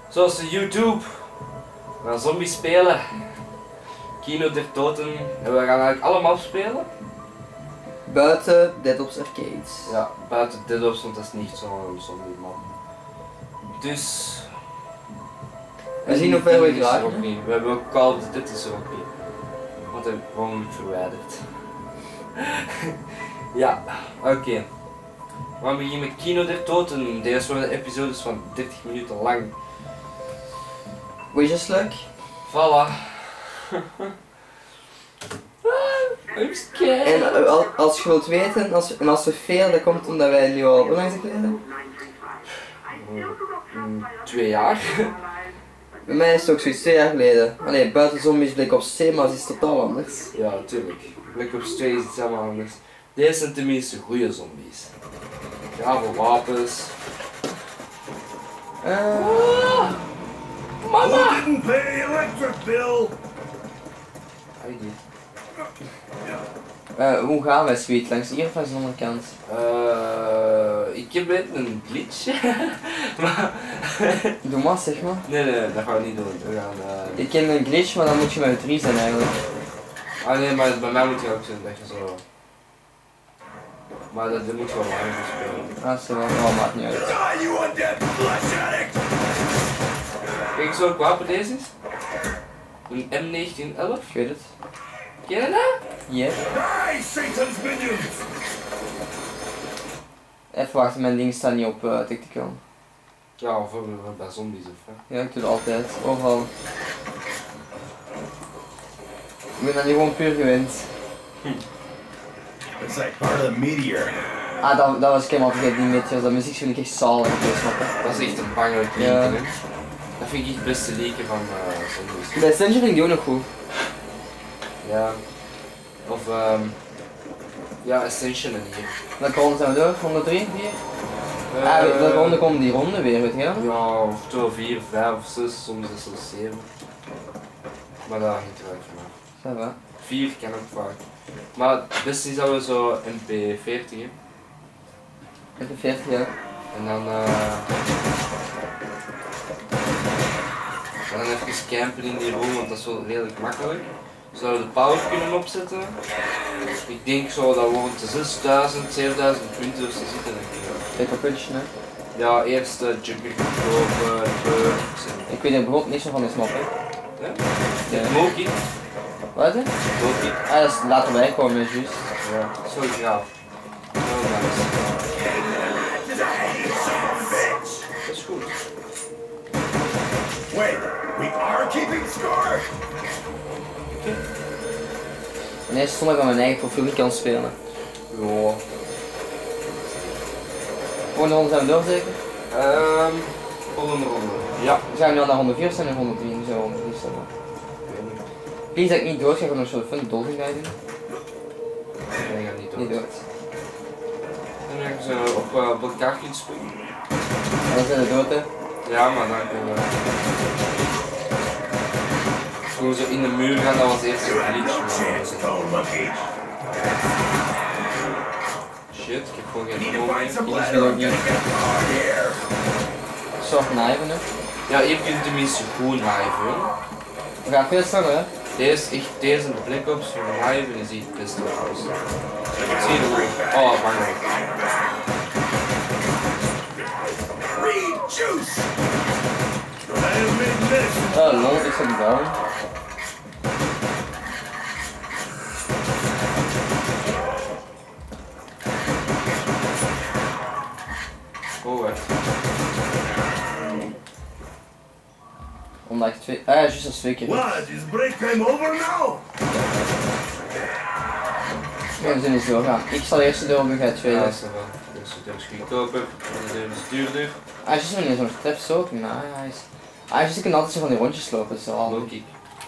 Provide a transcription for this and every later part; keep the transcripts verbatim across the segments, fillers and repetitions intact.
Zoals de YouTube. We gaan zombies spelen. Kino der Toten. En we gaan eigenlijk allemaal spelen. Buiten Dead Ops Arcades. Ja, buiten Dead Ops, want dat is niet zo'n zombie man. Dus... We zien hoe ver we geraken. geraken. We hebben ook Call of Duty is er ook niet. Want dat heb ik gewoon verwijderd. Ja, oké. Okay. We gaan beginnen met Kino der Toten. Deze worden episodes van dertig minuten lang. Wish us luck. Voilà. I'm scared. En uh, al- als je wilt weten, als, en als we failen, dat komt omdat wij nu al, hoe lang is het geleden? Mm, twee jaar. Bij mij is het ook zoiets twee jaar geleden. Allee, buiten zombies Black Ops twee, maar het is totaal anders. Ja, tuurlijk. Black Ops twee is iets helemaal anders. Deze zijn tenminste goede zombies. Ja, voor wapens. Uh, Ah, mama! Who didn't pay the electric bill? I did. uh, hoe gaan wij, Sweet? Langs hier of langs de andere kant? Uh, ik heb net een glitch. Maar... Doe maar, zeg maar. nee, nee, dat gaan we niet doen. We gaan... Uh... Ik ken een glitch, maar dan moet je met drie zijn eigenlijk. Ah nee, maar bij mij moet je ook zijn dat je zo... Maar dat, dat moet je wel langer spelen. Ah, zo, wel, maakt niet uit. Die, you undead flesh addict! Kijk eens welk wapen deze is. Een M negentien elf. Ik weet het. Ken je dat? Yep. Die, Satan's minions! Even wachten, mijn ding staat niet op uh, tactical. Ja, of uh, bij zombies of hè. Ja, ik doe het altijd, overal. Ik ben dan nu gewoon puur gewend. It's like part of the meteor. Ah, dat, dat was ik helemaal vergeten, die metjes. Dat muziek vind ik echt zalig, dus snap je? Dat is echt een bangelijk liedje, Ja. hè. Dat vind ik echt het beste liedje van uh, zombies. Bij Stranger vind ik die ook nog goed. Ja. Of ehm um, ja, Ascension en hier. Welke ronde zijn we door? honderdrie, vier? Uh, Ah, welke ronde komt die ronde weer, weet je wel? Ja, of twee, vier, vijf of zes, soms is het zeven. Maar daar hangt het uit vanaf. Ça va. Vier kan ook vaak. Maar het beste is dat we zo M P veertig hebben. Met de veertig jaar. En dan uh, en dan even campen in die room, want dat is wel redelijk makkelijk. Zodat we de power kunnen opzetten. Ik denk zo dat we rond de zesduizend, zevenduizend punten of zo zitten. Denk ik. Paper punch, hè? Ja, eerst uh, jumper kopen, birds en... Ik weet er bijvoorbeeld niks van de snap, hè? Ja? Ja. Het Moki. Wat hè? Moki. Ah, dat is later wij komen, juist. Ja, zo graaf. Heel nice. Dat is goed. Wait, we are keeping score? Nee, stond ik aan mijn eigen profiel niet kan spelen. Ja. Volgende ronde zijn we door zeker? Ehm, volgende ronde. Ja. Zijn we nu al naar ronde vier of zijn we naar ronde drie? Zo ronde drie staan we. Ik weet niet. Please dat ik niet dood ga, gewoon een soort fun dolphin guy doen. Nee, ik ga niet Niet dood. dood. En dan gaan ze op, uh, op elkaar kunnen springen. En dan zijn we dood hè. Ja, maar dan kunnen we... Gewoon zo in de muur gaan, dat was eerst een You had no glitch. chance, Cone Monkey. Shit, ik heb gewoon geen Need to phone find some meer. ladder or gonna get caught here. Soort kniven hè. Ja, hier kun je tenminste goed hiven. We gaan veel sneller hè. Deze is echt, deze de Black Ops van hiven is echt het beste uit. Zie je dat? Oh, bang. Reed juice! I have made medicine. Oh lol, ik zit down. Oh, wacht. Omdat ik twee... Ah ja, juist als twee keer. What, is break time over now? We zijn eens doorgaan. Ik zal de eerste deur op en jij het tweede. Ja, dat is wel. Dus de deur is goedkoper, en de deur is duurder. Ah, juist wanneer zo'n trap zo ook. Nice. Ah, juist ik kan altijd zo van die rondjes lopen, zo al. Low kick.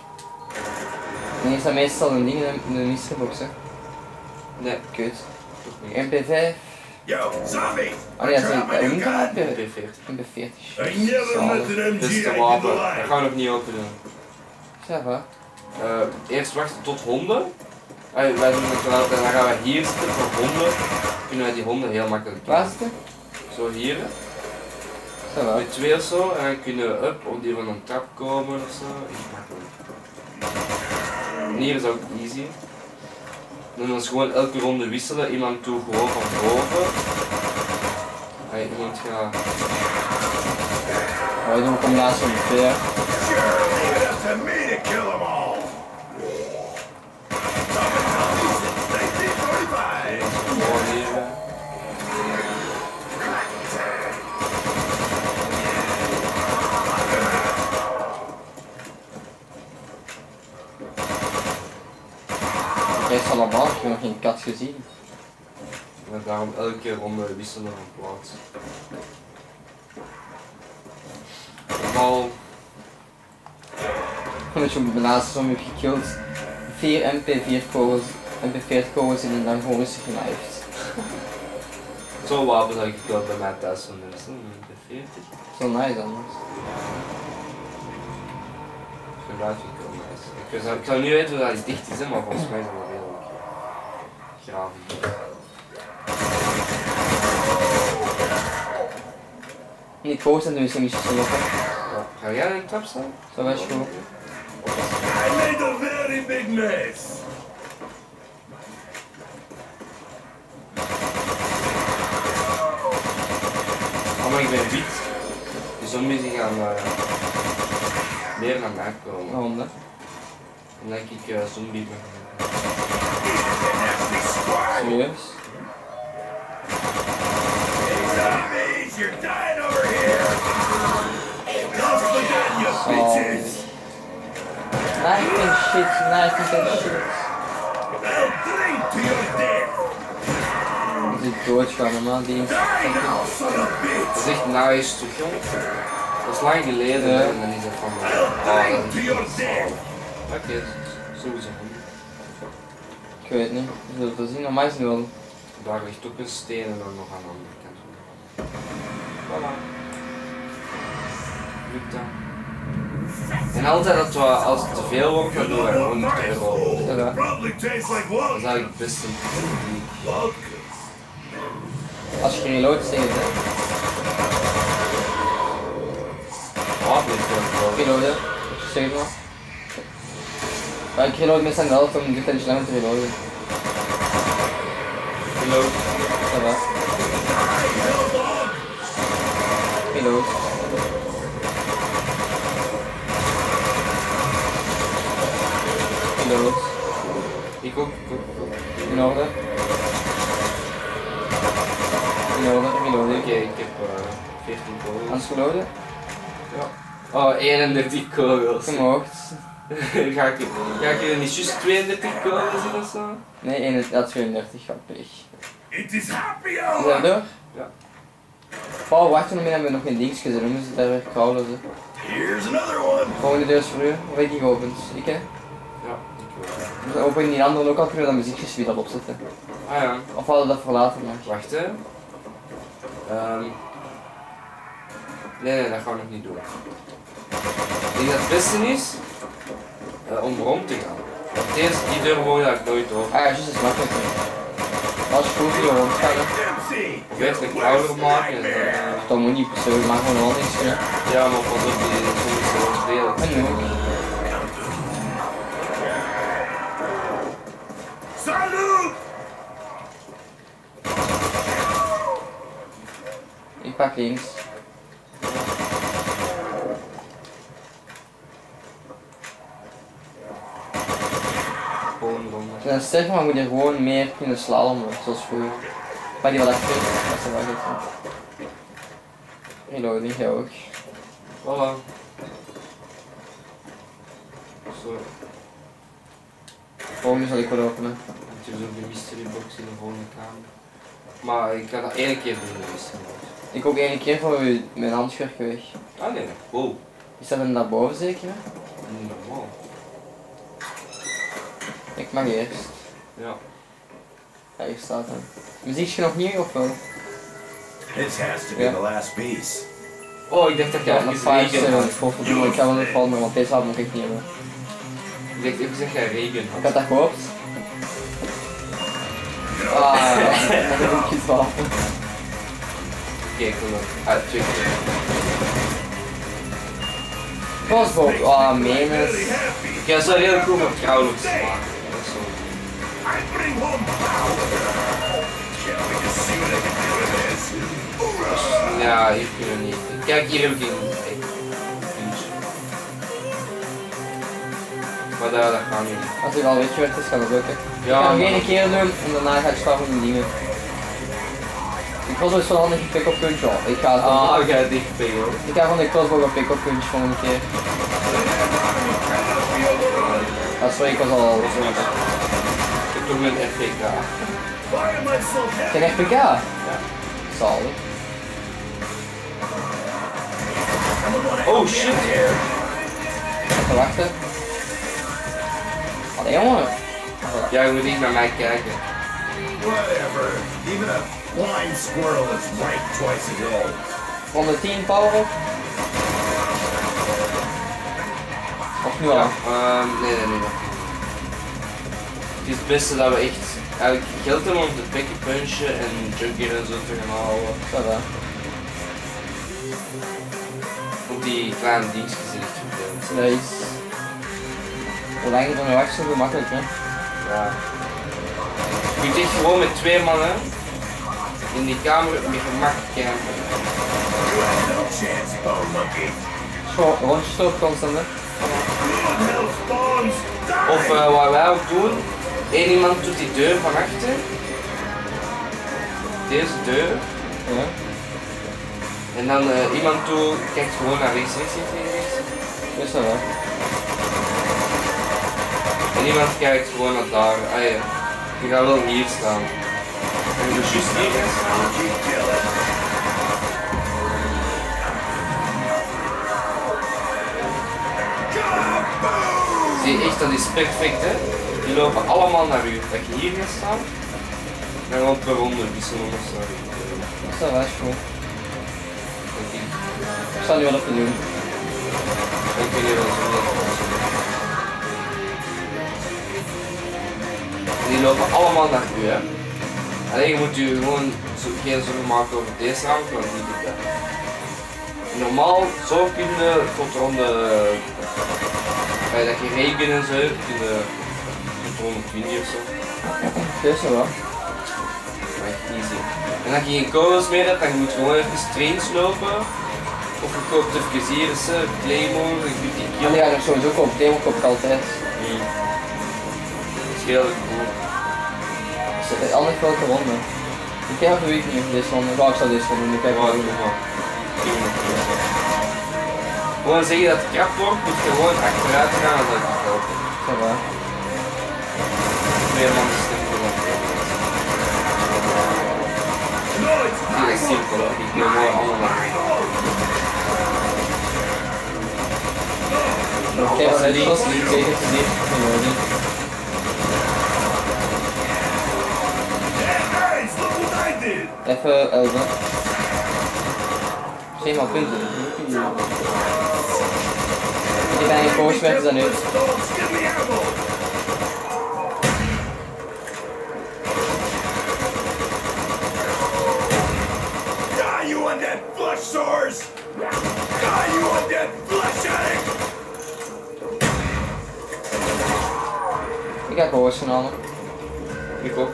En hier staat meestal een ding in de mystery box hè. Nee, Kut. toch niet. M P vijf. Yo, zombie! Oh nee, dat is Drop een my new een gun. M M P veertig. P veertig. I never met an M G Beste I in wapen. the Dat life. gaan we nog niet open doen. Ça va. Uh, eerst wachten tot honden. Allee, wij doen het wel, dan gaan wij hier zitten voor honden. Kunnen wij die honden heel makkelijk Waar killen. zit het? Zo hier. Ça Ça va. Met twee of zo en dan kunnen we up op die van een trap komen of zo. Echt makkelijk. En hier is ook easy. Dan is gewoon elke ronde wisselen, iemand toe gewoon van boven. Hey, iemand gaat. Oh, we doen een combinatie van de twee. Sure, leave it up to me to kill them all. Since nineteen forty-five. Gewoon hier. Ik heb allemaal, ik heb nog geen kat gezien. En daarom elke ronde wisselen van plaats. Bal. Dat je op laatste zombie hebt gekilld. vier M P vier kogels, M P veertig kogels en dan gewoon rustig genijfd. Zo'n wapen zou ik wel bij mij thuis van mensen, M P veertig. Zo nice anders. Gebruik ik wel nice. Ik zou, ik zou niet weten hoe dat dicht is, hè, maar volgens mij is dat wel redelijk graven. En die kogels zijn dus niet zo lopen. Ja. Ga jij in de trap staan? Zo was goed. I made a very big mess. Oh, maar ik ben wit. De zombies die gaan uh, meer naar mij komen. Waarom dat? Dan denk ik uh, zombie ben. Serieus? Zombies, you're dying over here. Don't forget, you bitches. Knife and shit, knife and shit. I'll drink to your death. Ik zit doodgaan, normaal die. Die now, son of a bitch. Dat is echt nice toch, jong? Dat is lang geleden Ja. hè, en dan is dat van mij. I'll Ah, drink dat to is your death. Oké, sowieso. Ik weet niet, we zullen het wel zien, normaal is het wel. Daar ligt ook een steen en dan nog aan de andere kant. Voilà. Lukt dat. En altijd dat we, als het te veel wordt, dan doen we gewoon niet te veel. Ja, ja. Probably tastes like Dat is vodka. eigenlijk best een techniek. Vodka. Als je reload steekt, hè. Wapen is wel veel. Reloaden, zeg het maar. Maar ik reload meestal de helft, om dit en langer te reloaden. Reload. Ça va. Reload. Reload. Ik ook, ik ook, ik ook. In orde. In orde, reloaden. Oké, ik heb uh, veertien kogels. Anders reloaden. Ja. Oh, eenendertig kogels. Gemoogd. ga, ik, ga ik er niet juist tweeëndertig kogels in of zo? Nee, eenendertig, ja, tweeëndertig, gaat pech. It is happy Is dat hour. door? Ja. Paul, wacht nog mee, hebben we nog geen dingetjes gezien, we zitten daar weer krauwen. Zo. Here's another one. Volgende deur is voor u, of heb ik die geopend? Ik hè? Ja, ik ook. Dus open die andere ook al, kunnen we dat muziekjes weer op opzetten. Ah ja. Of hadden we dat voor later nog? Wacht hè. Um, nee, nee, dat gaan we nog niet doen. Ik denk dat het beste is uh, om rond te gaan. Want eerst die deur hoor je dat ik nooit door. Ah ja, juist, dat is makkelijker. Als je goed hier rondgaan, Dempsey. Of eerst een ouder maken en dan. Uh, dan moet niet per se, we maken gewoon een wandelingetje. ja, maar pas op die soms zo delen. En nu ook. Salute. Ik pak links. Gewoon rond. Ze zijn sterk, maar we moeten gewoon meer kunnen slalommen, zoals vroeger. Pak die wat achter, dat is wel goed. Reloading, jij ook. Voilà. Zo. Volgende zal ik wel openen. Je hebt ook de mystery box in de volgende kamer. Maar ik ga dat één keer doen, de mystery box. Ik ook één keer voor u mijn handschurk weg. Ah nee, wow. Is dat een daarboven zeker? Niet normaal. Ik mag eerst. Ja. Ja, hier staat hij. Muziekje nog niet of wel? This has to be Yeah. the last piece. Oh, ik dacht dat jij Ja, nog even vijf regen seven. had. Godverdomme, ik ga wel niet vallen, want deze had ik echt niet hebben. Ik dacht even dat jij regen Ik had. had dat gehoopt. Ah, dat is ook iets wapen. Kijk, kom op. Ah, check. Crossbow, ah, menens. Ik ga zo heel goed met Krauwlux maken. Dat is zo. I bring home power. Can't wait to see what I can do with this. Hoorah! Ja, hier kunnen we niet. Kijk, hier heb ik een puntje. Maar daar, dat gaat niet. Als ik al weet je wat het is, gaat het lukken. Ja, ik ga nog maar- één keer doen en daarna ga ik starten met dingen. Ik was dus zo'n handig pick-up puntje al. Ik ga, Ah, van, ik ga het dicht pikken hoor. ik ga van de crossbow een pick-up puntje volgende keer. Ah, sorry, ik was al. Ik heb toch met F P K. Why am I so happy? Geen F P K? Ja. Zalig. Oh shit! Even wachten. Allee jongen. Ja, je moet niet naar mij kijken. Whatever. Even a blind squirrel is right twice a day. honderdtien power up. Of nu al? Ja, ehm, nee, nee, nee. Het is het beste dat we echt eigenlijk geld hebben om te pikken, punchen en junkier en zo te gaan halen. Zo dan. Op die kleine dienstjes is echt vervelend. Nice. Hoe langer je ermee wacht, zo makkelijk hè? Ja. Je kunt echt gewoon met twee mannen in die kamer met gemak campen. You have no chance, bone monkey. Zo, rondjes lopen constant hè? Hell spawns. Die! Of uh, wat wij ook doen, één iemand doet die deur van achter. Deze deur. Ja. En dan uh, iemand toe kijkt gewoon naar rechts, rechts, rechts, rechts. Is dat wel? En iemand kijkt gewoon naar daar. Ah ja, je gaat wel hier staan. En je dus juist hier gaan staan. Keep killing. Kaboom! Zie je echt, dat is perfect hè. Die lopen allemaal naar u. Dat je hier gaat staan. En dan per ronde wisselen of zo. Is dat wel is goed. Denk ik. Ik zal nu wel even doen. Ik weet niet wat zo dat was. Die lopen allemaal naar u hè. Alleen je moet je gewoon zo, geen zorgen maken over deze ruimte, want die doet dat. Normaal zo kun je tot ronde, bij dat je regen en zo hebt, kun je tot ronde twintig of zo. Is dat wel? Maar echt easy. En als je geen kogels meer hebt, dan moet je gewoon even trains lopen. Of je koopt even hier eens, hè, Claymore, je kunt die Ja, kill. die ga ik sowieso kopen. Demo koop ik altijd. Mm. Dat is heel cool. Is het anders welke ronde? Ik heb even weet niet of deze ronde. Ja, ik zal deze ronde doen. Ik heb Ja, wel doe doen. maar. Gewoon zeggen dat het krap wordt, moet je gewoon achteruit gaan en dat gaat helpen. Zo wel. Twee man stem voor dat. Nooit! Die is simpel, die kunnen mooi allemaal naar. Ik heb net zoals die tegen te zien. Hey, look what I did! Even elven. zeven punten. Die ben je koos weg dan nu. Don't give me ammo! Die, you undead flesh sores! Die, you undead flesh addict! Ik heb koos genomen. Ik ook.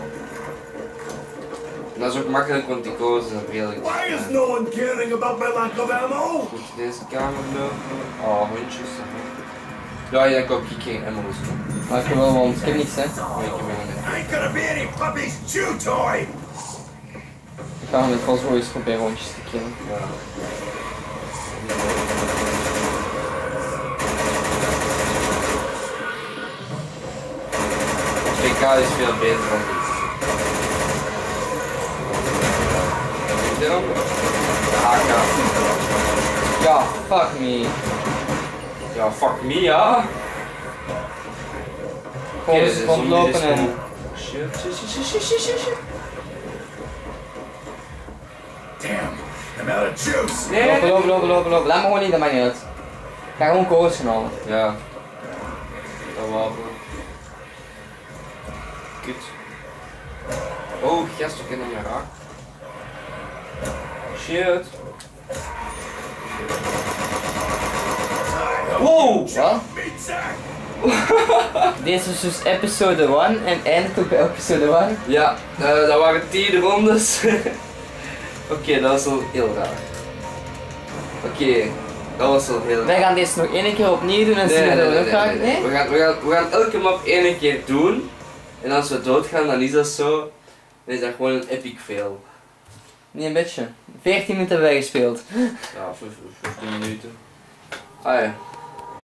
En dat is ook makkelijk, want die kozen zijn redelijk. Why is no one caring about my lack of ammo? Goed, deze kamer lopen. Oh, hondjes. Ja, ja, ik ook geen ammo's. Maar ik heb wel, want ik heb niets hè. Nee, ik heb helemaal niet. I ain't gonna be any puppy's chew toy! Ik ga met crossbow eens proberen rondjes te killen. Ja. P K is veel beter dan dit. Wat is dit dan? A K. Ja, fuck me. Ja, fuck me, ja. Gewoon Oké, eens dus rondlopen zombie is en... gewoon- Shit, shit, shit, shit, shit, shit, shit. Damn, I'm out of juice! Nee, Lopen, nee, lopen, lopen, lopen, lopen. Laat me gewoon niet, dat maakt niet uit. Ik ga gewoon koos genomen. ja. Dat wapen. Kut. Oh, gast, ik ken hem niet raak. Shit. Wow! Wat? Pizza! Deze is dus episode één en eindigt ook bij episode één. Ja, uh, dat waren tien rondes. Oké, okay, dat was wel heel raar. Oké, okay, dat was wel heel raar. Wij gaan deze nog één keer opnieuw doen en Nee, zien nee, we nee, dat nee, ook nee, nee. We, gaan, we, gaan, we gaan elke map één keer doen. En als we doodgaan, dan is dat zo. Dan is dat gewoon een epic fail. Nee, een beetje. veertien minuten hebben wij gespeeld. Ja, vijftien minuten. Ah ja.